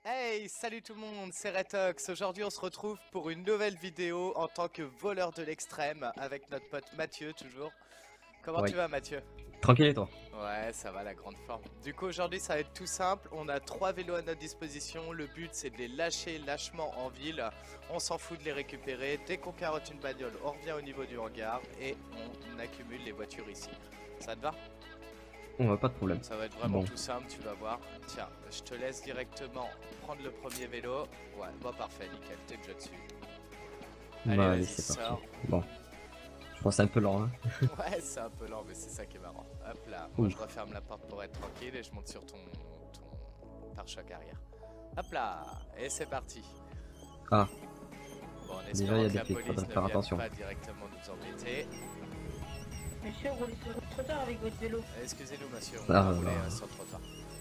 Hey, salut tout le monde, c'est Retox. Aujourd'hui, on se retrouve pour une nouvelle vidéo en tant que voleur de l'extrême avec notre pote Mathieu, toujours. Comment tu Oui. vas, Mathieu? Tranquille et toi? Ouais, ça va, la grande forme. Du coup, aujourd'hui, ça va être tout simple. On a 3 vélos à notre disposition. Le but, c'est de les lâcher lâchement en ville. On s'en fout de les récupérer. Dès qu'on carotte une bagnole, on revient au niveau du hangar et on accumule les voitures ici. Ça te va? On va pas de problème. Ça va être vraiment Bon, tout simple, tu vas voir. Tiens, je te laisse directement prendre le premier vélo. Ouais, bon parfait, nickel, t'es déjà dessus. Allez, bah allez, vas-y, c'est parti. sors. Bon, je pense que c'est un peu lent, hein. Ouais, c'est un peu lent, mais c'est ça qui est marrant. Hop là, moi je Ouf. referme la porte pour être tranquille et je monte sur ton pare-choc arrière. Hop là, et c'est parti. Ah, Bon, en déjà il y espérant a que des la flics, police faudrait ne faire vienne attention. pas directement nous embêter. Monsieur, roulez sur le trottoir avec votre vélo. Excusez-nous, monsieur, on Ah va là rouler là. sur le trottoir.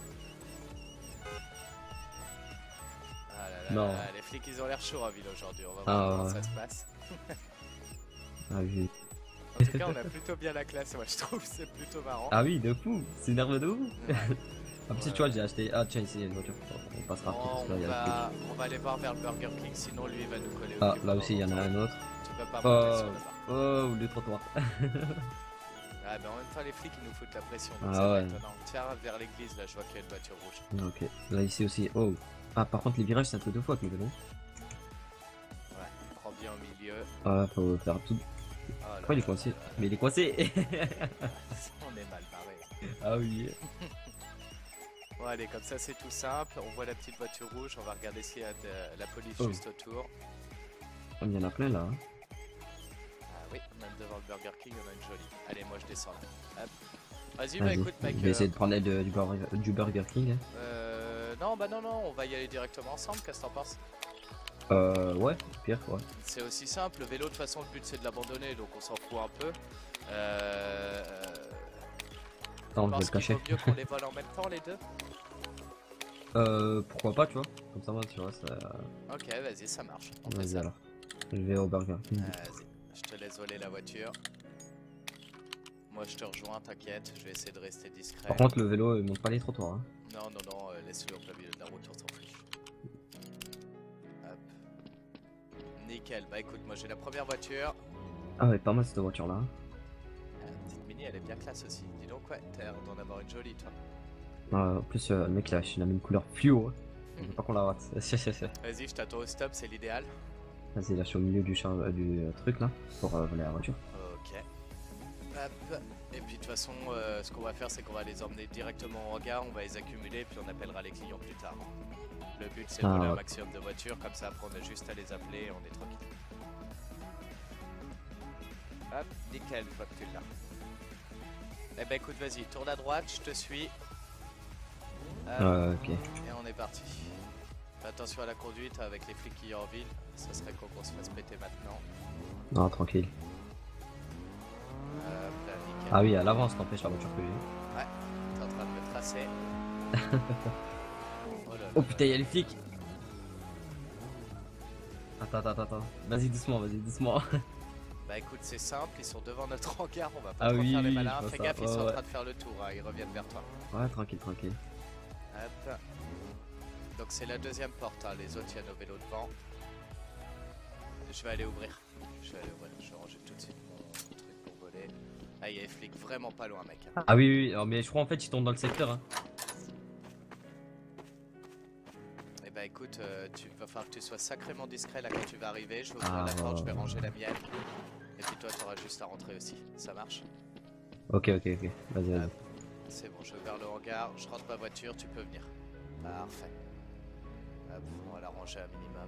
Ah là là Non. là, les flics ils ont l'air chauds en ville aujourd'hui, on va voir Ah comment ouais. ça se passe. Ah oui. En tout cas, on a plutôt bien la classe, moi je trouve, c'est plutôt marrant. Ah oui, de fou. C'est nerveux de ouf. Ouais. En plus, tu vois, j'ai acheté. Ah, tiens, ici il y a une voiture. On passera après parce Bon, que là il y a le flic. on va aller voir vers le Burger King, sinon lui il va nous coller au Ah, cul là pendant aussi il y en a longtemps. un autre. Tu peux pas monter Oh, sur le bar. oh, le trottoir. Ah, mais en même temps, les flics ils nous foutent la pression, donc Ah c'est pas ouais. étonnant. Tiens, vers l'église, là je vois qu'il y a une voiture rouge. Ok. Là ici aussi. Oh. Ah, par contre, les virages c'est un peu deux fois avec le vélo. Ouais, prends bien au milieu. Ah, faut faire tout. Oh là Pourquoi il est là coincé? là là. Mais il est coincé. On est mal barré. Ah oui. Bon, allez, comme ça c'est tout simple. On voit la petite voiture rouge, on va regarder s'il y a de la police Oh. juste autour. Il y en a plein là, hein. Ah oui, même devant le Burger King, on a une jolie. Allez, moi je descends là. Hop. Vas-y, bah Vas-y, écoute, mec. je vais essayer de prendre l'aide du Burger King. Non, bah non, non, on va y aller directement ensemble, qu'est-ce que t'en penses? Ouais, pire, ouais. C'est aussi simple, le vélo de toute façon le but c'est de l'abandonner donc on s'en fout un peu. Attends, je vais Pense le qu'il cacher. vaut mieux qu'on les vole en même temps les deux? Pourquoi pas, tu vois. Comme ça, moi, tu vois, ça. Ok, vas-y, ça marche. On fait Vas-y ça. alors. Je vais au Burger King. Vas-y, je te laisse voler la voiture. Moi je te rejoins, t'inquiète, je vais essayer de rester discret. Par contre, le vélo, il monte pas les trottoirs, hein. Non, non, non, laisse-le au plein milieu de la route, on s'en fiche. Hop. Nickel, bah écoute, moi j'ai la première voiture. Ah ouais, pas mal cette voiture-là, hein. La petite Mini, elle est bien classe aussi. Dis donc, ouais, t'as l'air d'en avoir une jolie, toi. En plus, le mec, il a mis une couleur fluo, hein. Je veux pas qu'on la rate. Vas-y, je t'attends au stop, c'est l'idéal. Vas-y, là, je suis au milieu du truc, là, pour voler la voiture. Ok. Hop. Et puis de toute façon, ce qu'on va faire, c'est qu'on va les emmener directement au hangar, on va les accumuler, puis on appellera les clients plus tard. Le but, c'est de Ah, voler un ouais. maximum de voitures, comme ça, après, on a juste à les appeler et on est tranquille. Hop, nickel, une fois que tu l'as. Eh ben écoute, vas-y, tourne à droite, je te suis. Hop, Ok. et on est parti. Fais attention à la conduite avec les flics qui y a en ville, ça serait con qu'on se fasse péter maintenant. Non, tranquille. Hop là, nickel. Ah oui, à l'avance, t'empêches la voiture que j'ai. Ouais, t'es en train de me tracer. Oh là là Oh là. putain, y'a les flics! Attends. Vas-y, doucement, vas-y, doucement. Bah écoute, c'est simple, ils sont devant notre hangar, on va pas Ah trop oui, faire les oui, malins. je vois Fais ça. gaffe, ils Ouais, sont en ouais. train de faire le tour, hein, ils reviennent vers toi. Ouais, tranquille. Hop. Donc c'est la deuxième porte, hein. Les autres, il y a nos vélos devant. Je vais aller ouvrir. Je vais ranger tout de suite mon truc pour voler. Ah, il y a les flics vraiment pas loin, mec. Ah oui, non, mais je crois en fait, ils tombent dans le secteur, hein. Et bah écoute, tu vas falloir que tu sois sacrément discret là quand tu vas arriver. Je vais ouvrir Ah, la porte, je vais ouais. ranger la mienne. Et puis toi, t'auras juste à rentrer aussi. Ça marche? Ok, vas-y. Hop. C'est bon, je vais vers le hangar, je rentre ma voiture, tu peux venir. Parfait. Hop, on va la ranger un minimum.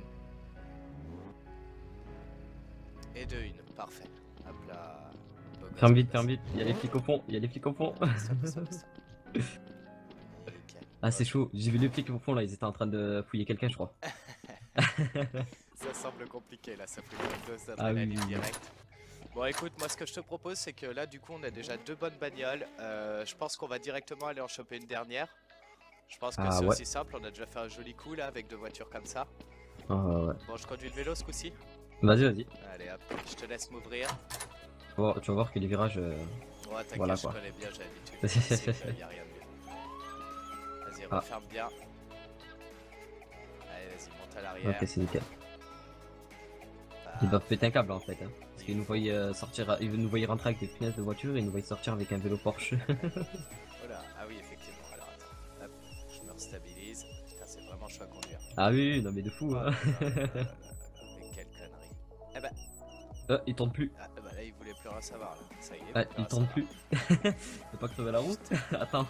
Et de une, parfait. Hop là. Beau gosse, Ferme beau vite, gosse. il y a les flics au fond, Stop. Nickel. Ah, c'est Ok. chaud, j'ai vu les flics au fond là, ils étaient en train de fouiller quelqu'un, je crois. Ça semble compliqué là, ça fait une dose Ah oui, d'adrénaline oui. directe. Bon écoute, moi ce que je te propose c'est que là du coup on a déjà 2 bonnes bagnoles. Je pense qu'on va directement aller en choper une dernière. Je pense que Ah c'est ouais. aussi simple, on a déjà fait un joli coup là avec 2 voitures comme ça. Ouais. Bon, je conduis le vélo ce coup-ci. Vas-y. Allez hop, je te laisse m'ouvrir. Bon, tu vas voir que les virages. Ouais, t'inquiète, Voilà, je quoi. connais bien, j'ai l'habitude. Ici, y a rien de mieux. Vas-y, Ah. referme bien. Allez, vas-y, monte à l'arrière. Ok, c'est nickel. Ah, Ils doivent péter un câble en fait. Hein. Parce qu'ils nous voyaient sortir, ils nous voyaient rentrer avec des punaises de voiture et ils nous voyaient sortir avec un vélo Porsche. voilà. Ah oui, effectivement. Alors attends. Hop, je me restabilise. Putain, c'est vraiment chaud à conduire. Ah oui, non mais de fou. Oh Hein. là là là là là là. Mais quelle connerie. Eh bah, Il tourne plus. bah là, il voulait plus rien savoir. Là. Ça y est, Ah, plus il rien tourne savoir. plus. Faut pas crever la route. Attends.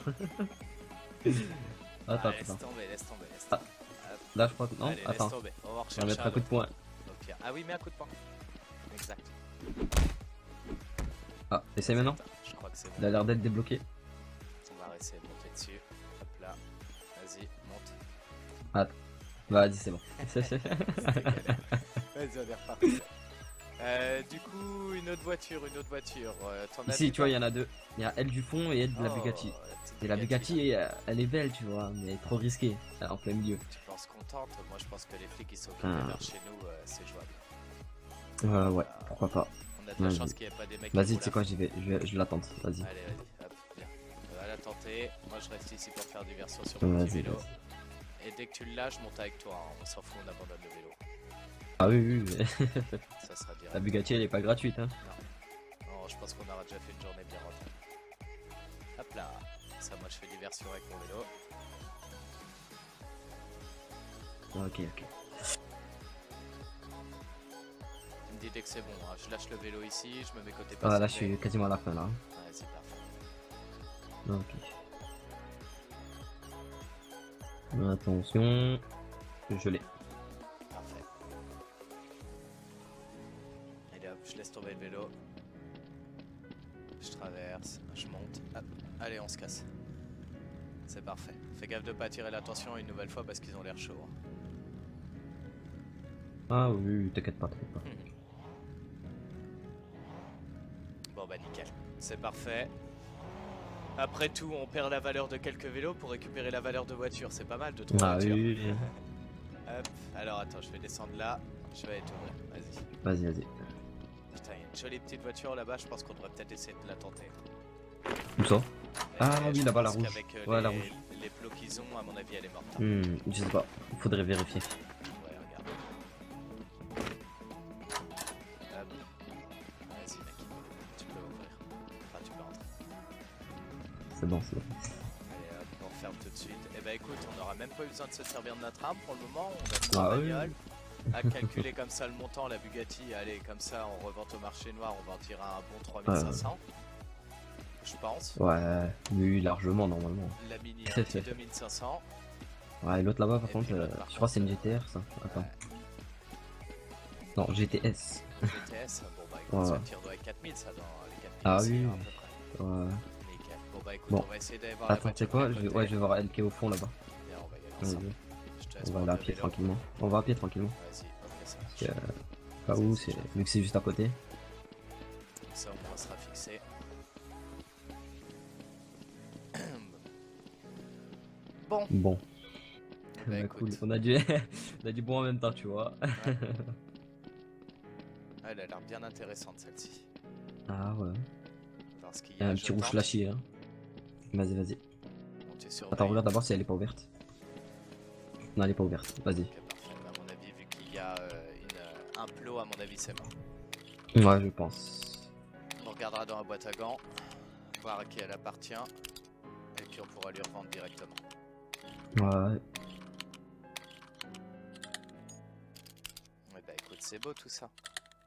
Ah, Attends, laisse attends. tomber, laisse tomber, laisse Ah. tomber. Hop, Là je crois que non. allez, laisse Attends. tomber. On va On va rechercher mettre un coup de autre. poing. Au pire. Ah oui, mets un coup de poing. Exact. Ah, essaye maintenant. Je crois que c'est Il bon. a l'air d'être débloqué. On va essayer de monter dessus. Hop là. Vas-y, monte. Vas-y, c'est bon. C'était galère. Vas-y, on est reparti. Du coup, une autre voiture. T'en as Ici, vu tu vois, il y pas en a deux. Il y a elle du fond et elle de la Oh, Bugatti. petite Et la Bugatti, elle est belle, tu vois, mais trop risquée. Elle est en plein milieu. Tu penses contente? Moi, je pense que les flics qui sont occupés vers chez nous, c'est jouable. Ouais, pourquoi pas. On a de la Vas-y. chance qu'il n'y ait pas des mecs qui Vas-y, roulent tu sais à quoi, fond. je l'attends. Vas-y. Allez, vas-y, hop, viens. On va la tenter. Moi, je reste ici pour faire diversion sur Vas-y, mon petit vélo. vas-y. Et dès que tu le lâches, je monte avec toi. Hein. On s'en fout, on abandonne le vélo. Ah oui, mais Ça sera direct. la Bugatti, elle est pas gratuite, hein. Non, je pense qu'on aura déjà fait une journée bien rentable. Hop là. Ça, moi, je fais diversion avec mon vélo. Ok. Tu me dis dès que c'est bon. Hein. Je lâche le vélo ici, je me mets côté Ah, là, je passager. suis quasiment à la fin, là. Ouais, c'est parfait. Ok. Attention. Je l'ai. Parfait. Allez hop, je laisse tomber le vélo. Je traverse, je monte. Hop. Allez, on se casse. C'est parfait. Fais gaffe de pas attirer l'attention une nouvelle fois parce qu'ils ont l'air chauds. Hein. Ah oui, t'inquiète pas. Bon bah nickel. C'est parfait. Après tout, on perd la valeur de quelques vélos pour récupérer la valeur de voitures. C'est pas mal de trois Ah voitures. oui. Hop. Alors attends, je vais descendre là. Je vais aller t'ouvrir. Vas-y. Vas-y. Putain, il y a une jolie petite voiture là-bas. Je pense qu'on devrait peut-être essayer de la tenter. Où ça? Ah Et oui, je là-bas, la pense rouge. qu'avec, Ouais, la rouge. les plots qu'ils ont, à mon avis, elle est morte. Je sais pas. Faudrait vérifier. Ouais, regarde. Hop. Vas-y, mec. Tu peux ouvrir. Enfin, tu peux rentrer. C'est bon. Allez, hop, on referme tout de suite. Et bah écoute, on n'aura même pas eu besoin de se servir de notre arme pour le moment. On a trois Ah oui. bagnoles. À calculer comme ça le montant, la Bugatti, allez, comme ça, on revente au marché noir, on va en tirer un bon 3500. Je pense. Ouais, oui, largement, normalement. La Mini, un petit 2500. Ouais, et l'autre là-bas, par Et contre, puis l'autre, par je crois que c'est une GTR, ça. Attends. Non, GTS. GTS, bon bah écoute, Ouais. ça tire dans les 4000, ça, dans les 4000 Ah aussi, oui. hein, à peu près. Ouais. Nickel. Bon bah écoute, Bon. on va essayer d'aller voir la Attends, tu sais voiture. quoi? de Je côté. vais voir elle qui est au fond là-bas. Viens, on va y aller Vas-y. ensemble. Je te laisse On va prendre aller à le pied vélo. tranquillement. On va à pied tranquillement. Vas-y, ok, ça Parce que, marche. pas où, c'est vu que c'est juste à côté. Comme ça, au moins, on sera fixé. Bon, Bon. bah, Bah, écoute. cool. On a du bon en même temps, tu vois. Elle a l'air bien intéressante celle-ci. Ah ouais. Voir ce qu'il y Il y a. a un je petit rouge tente. flashy là. Vas-y. Bon, tu surveilles. Attends, regarde d'abord si elle est pas ouverte. Non, elle est pas ouverte. Vas-y. Ok, parfait. Bah, à mon avis, vu qu'il y a un plot, à mon avis, c'est bon. Ouais, je pense. On regardera dans la boîte à gants, voir à qui elle appartient, et puis on pourra lui revendre directement. Ouais. Ouais, bah écoute, c'est beau tout ça.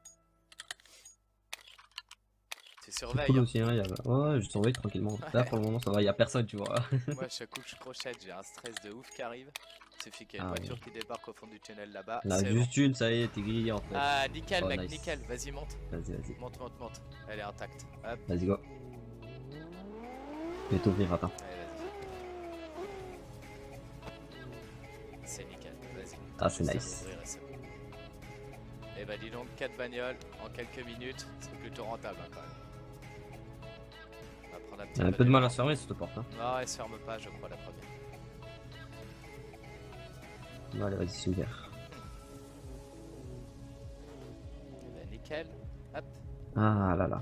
Tu C'est surveilles. cool Hein. aussi, hein. Ouais, je surveille tranquillement. Là, pour le moment, ça va. Y a personne, tu vois. Moi, chaque coup que je crochette, j'ai un stress de ouf qui arrive. Il suffit qu'il y ait une Ah, voiture qui débarque au fond du tunnel là-bas. Là, C'est juste une, ça y est, t'es grillé en fait. bon. Ah, nickel, Oh, mec, nice. nickel. Vas-y, monte. Vas-y. Monte. Elle est intacte. Hop, Vas-y, go. Je vais t'ouvrir, attends. allez, vas-y. C'est nickel, vas-y. Ah, c'est Juste à nice. l'ouvrir et c'est bon. Et bah, dis donc, 4 bagnoles en quelques minutes, c'est plutôt rentable hein, quand même. On va prendre un petit Il y a un peu de mal à se fermer cette porte. Hein. Non, elle se ferme pas, je crois, la première. Allez, vas-y, c'est ouvert. Et bah, nickel. Hop. Ah là.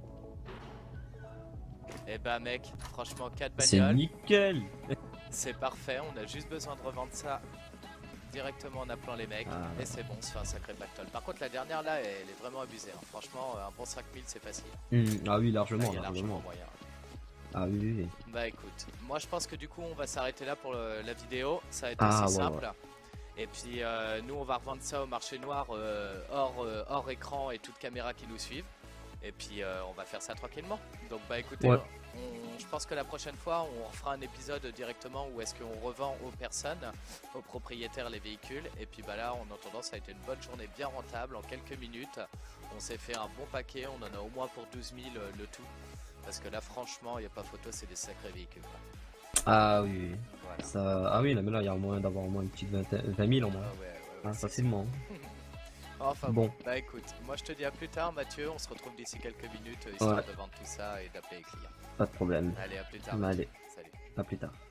Et bah, mec, franchement, 4 C'est bagnoles. nickel. C'est parfait, on a juste besoin de revendre ça directement en appelant les mecs, Ah. et c'est bon, on se fait un sacré pactole. Par contre, la dernière là, elle est vraiment abusée. Hein. Franchement, un bon 5000, c'est facile. Ah oui, Là, largement, il y a largement largement. moyen. Ah oui, oui, oui. Bah écoute, moi je pense que du coup, on va s'arrêter là pour la vidéo. Ça va être Ah, aussi ouais, simple. Et puis, nous, on va revendre ça au marché noir hors écran et toute caméra qui nous suivent. Et puis, on va faire ça tranquillement. Donc, bah écoutez, Ouais. je pense que la prochaine fois, on fera un épisode directement où est-ce qu'on revend aux personnes, aux propriétaires les véhicules. Et puis bah là, en attendant, ça a été une bonne journée bien rentable. En quelques minutes, on s'est fait un bon paquet. On en a au moins pour 12 000 le tout. Parce que là, franchement, il n'y a pas photo, c'est des sacrés véhicules. Quoi. Ah oui, oui. Voilà. Ça... Ah oui, là, mais là, il y a moyen d'avoir au moins une petite 20 000 en moins. Ah ouais, Ah, c'est facilement. Enfin Bon. bah écoute, moi je te dis à plus tard Mathieu, on se retrouve d'ici quelques minutes histoire Ouais. de vendre tout ça et d'appeler les clients. Pas de problème. Allez, à plus tard. Allez, Salut. à plus tard.